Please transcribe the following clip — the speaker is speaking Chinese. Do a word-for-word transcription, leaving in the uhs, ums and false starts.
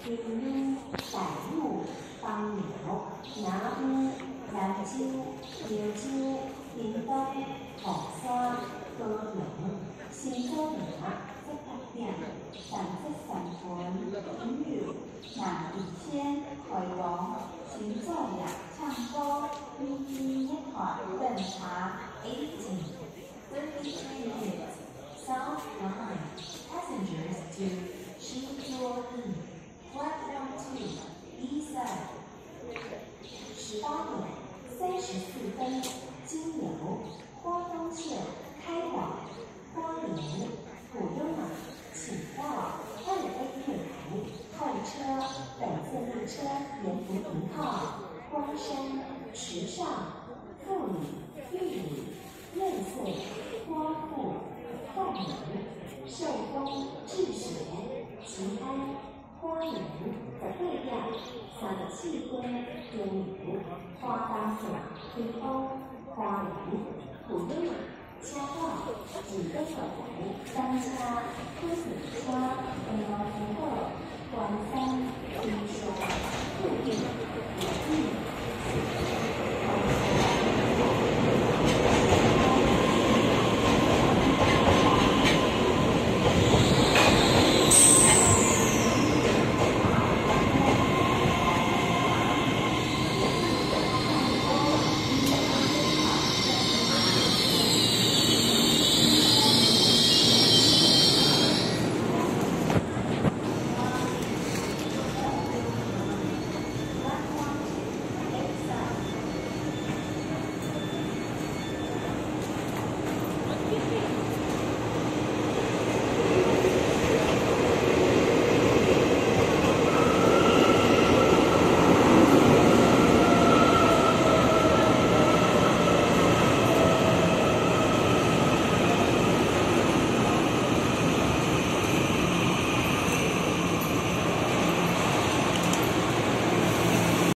平路、大路、枋寮、南屿、兰州、潮州、屏东、凤山、高雄、新高平、这八点，淡水三分、朋友、南宜仙、台东、新作业、唱歌、咪咪一团、登茶、eighteen, thirty-three minutes. South Line, passengers to Xinzhuo-Yi, platform two, east side. 十八点三十四分，经由花东线开往花莲、普悠玛，请到二 A 月台候车。本次列车沿途停靠关山、池上、富里、玉里、内穗、光复、凤林、寿丰、治水、吉安、花莲的对调，三个气温中午花东线推风花莲、普悠玛、嘉道、锦东口台单车、推土车、M R T 后